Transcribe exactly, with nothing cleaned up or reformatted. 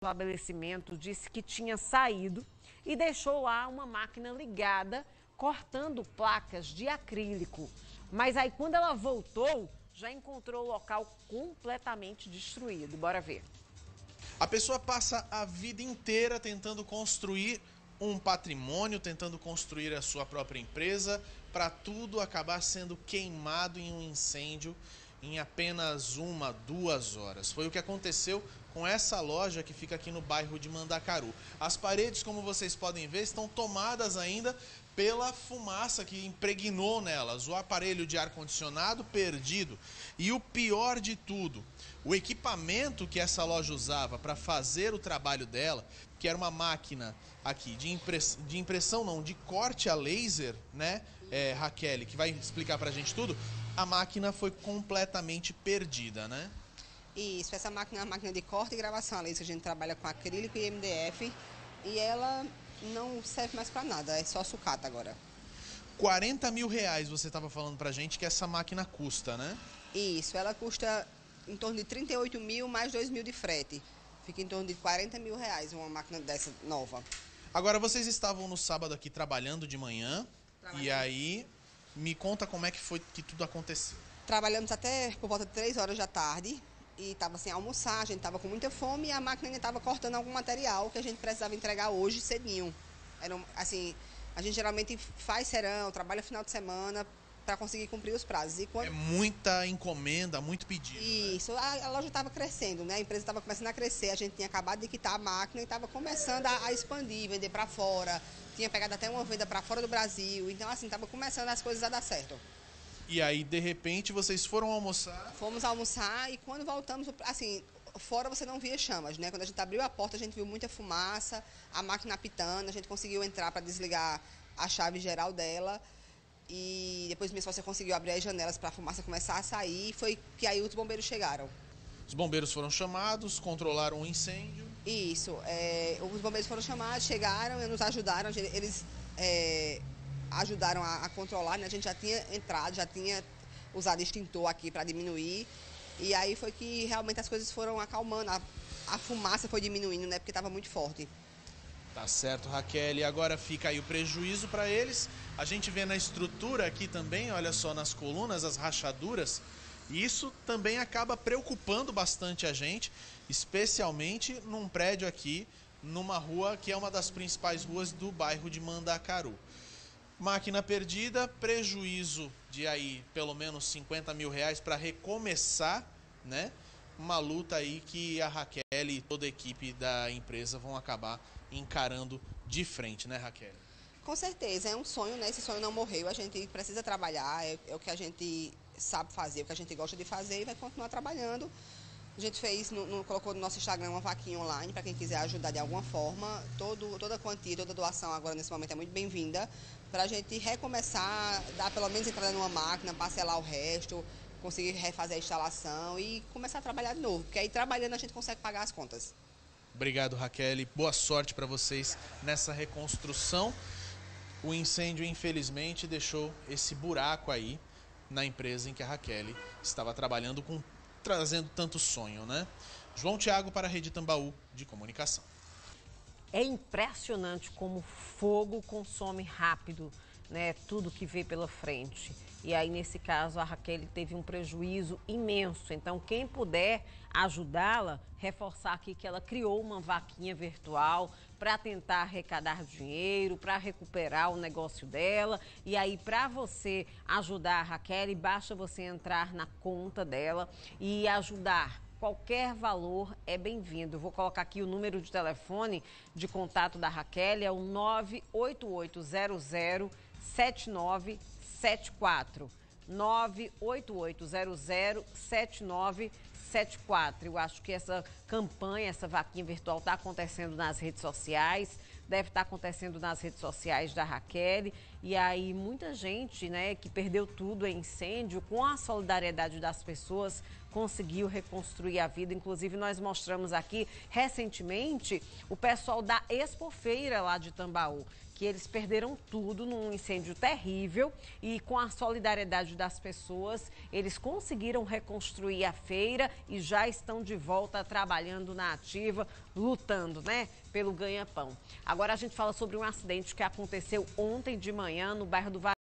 estabelecimento disse que tinha saído e deixou lá uma máquina ligada, cortando placas de acrílico. Mas aí, quando ela voltou, já encontrou o local completamente destruído. Bora ver. A pessoa passa a vida inteira tentando construir um patrimônio, tentando construir a sua própria empresa, para tudo acabar sendo queimado em um incêndio em apenas uma, duas horas. Foi o que aconteceu com essa loja que fica aqui no bairro de Mandacaru. As paredes, como vocês podem ver, estão tomadas ainda pela fumaça que impregnou nelas, o aparelho de ar-condicionado perdido. E o pior de tudo, o equipamento que essa loja usava para fazer o trabalho dela, que era uma máquina aqui de, impress... de impressão, não, de corte a laser, né, é, Raquel, que vai explicar pra gente tudo, a máquina foi completamente perdida, né? Isso, essa máquina é uma máquina de corte e gravação a laser, a gente trabalha com acrílico e M D F, e ela não serve mais para nada, é só sucata agora. quarenta mil reais você estava falando pra gente que essa máquina custa, né? Isso, ela custa em torno de trinta e oito mil mais dois mil de frete. Fica em torno de quarenta mil reais uma máquina dessa nova. Agora, vocês estavam no sábado aqui trabalhando de manhã, e aí me conta como é que foi que tudo aconteceu. Trabalhamos até por volta de três horas da tarde e estava sem almoçar, a gente estava com muita fome e a máquina ainda estava cortando algum material que a gente precisava entregar hoje cedinho. Era, assim, a gente geralmente faz serão, trabalha final de semana para conseguir cumprir os prazos. E quando... É muita encomenda, muito pedido. Isso, né? a, a loja estava crescendo, né? A empresa estava começando a crescer, a gente tinha acabado de quitar a máquina e estava começando a, a expandir, vender para fora. Tinha pegado até uma venda para fora do Brasil, então assim, estava começando as coisas a dar certo. E aí, de repente, vocês foram almoçar? Fomos almoçar e quando voltamos, assim, fora você não via chamas, né? Quando a gente abriu a porta, a gente viu muita fumaça, a máquina apitando, a gente conseguiu entrar para desligar a chave geral dela e depois mesmo você conseguiu abrir as janelas para a fumaça começar a sair, foi que aí os bombeiros chegaram. Os bombeiros foram chamados, controlaram o incêndio. Isso, é, os bombeiros foram chamados, chegaram e nos ajudaram, eles é, ajudaram a, a controlar, né? A gente já tinha entrado, já tinha usado extintor aqui para diminuir, e aí foi que realmente as coisas foram acalmando, a, a fumaça foi diminuindo, né? Porque estava muito forte. Tá certo, Raquel, e agora fica aí o prejuízo para eles. A gente vê na estrutura aqui também, olha só, nas colunas, as rachaduras. E isso também acaba preocupando bastante a gente, especialmente num prédio aqui, numa rua que é uma das principais ruas do bairro de Mandacaru. Máquina perdida, prejuízo de aí pelo menos cinquenta mil reais para recomeçar, né? Uma luta aí que a Raquel e toda a equipe da empresa vão acabar encarando de frente, né, Raquel? Com certeza, é um sonho, né? Esse sonho não morreu, a gente precisa trabalhar, é, é o que a gente sabe fazer, é o que a gente gosta de fazer e vai continuar trabalhando. A gente fez, no, no, colocou no nosso Instagram uma vaquinha online para quem quiser ajudar de alguma forma. Todo, toda a quantia, toda a doação agora nesse momento é muito bem-vinda para a gente recomeçar, dar pelo menos entrada numa máquina, parcelar o resto, conseguir refazer a instalação e começar a trabalhar de novo, porque aí trabalhando a gente consegue pagar as contas. Obrigado, Raquel. Boa sorte para vocês nessa reconstrução. O incêndio, infelizmente, deixou esse buraco aí na empresa em que a Raquel estava trabalhando, com, trazendo tanto sonho, né? João Thiago para a Rede Tambaú de Comunicação. É impressionante como fogo consome rápido, né, tudo que vê pela frente. E aí, nesse caso, a Raquel teve um prejuízo imenso. Então, quem puder ajudá-la, reforçar aqui que ela criou uma vaquinha virtual para tentar arrecadar dinheiro, para recuperar o negócio dela. E aí, para você ajudar a Raquel, basta você entrar na conta dela e ajudar. Qualquer valor é bem-vindo. Vou colocar aqui o número de telefone de contato da Raquel, é o nove oito oito zero zero sete nove sete quatro. nove oito oito zero zero sete nove sete quatro. Eu acho que essa campanha, essa vaquinha virtual está acontecendo nas redes sociais, deve estar acontecendo nas redes sociais da Raquel. E aí muita gente, né, que perdeu tudo em incêndio, com a solidariedade das pessoas, conseguiu reconstruir a vida. Inclusive, nós mostramos aqui recentemente o pessoal da Expofeira lá de Tambaú, que eles perderam tudo num incêndio terrível e com a solidariedade das pessoas, eles conseguiram reconstruir a feira e já estão de volta trabalhando na ativa, lutando, né, pelo ganha-pão. Agora a gente fala sobre um acidente que aconteceu ontem de manhã no bairro do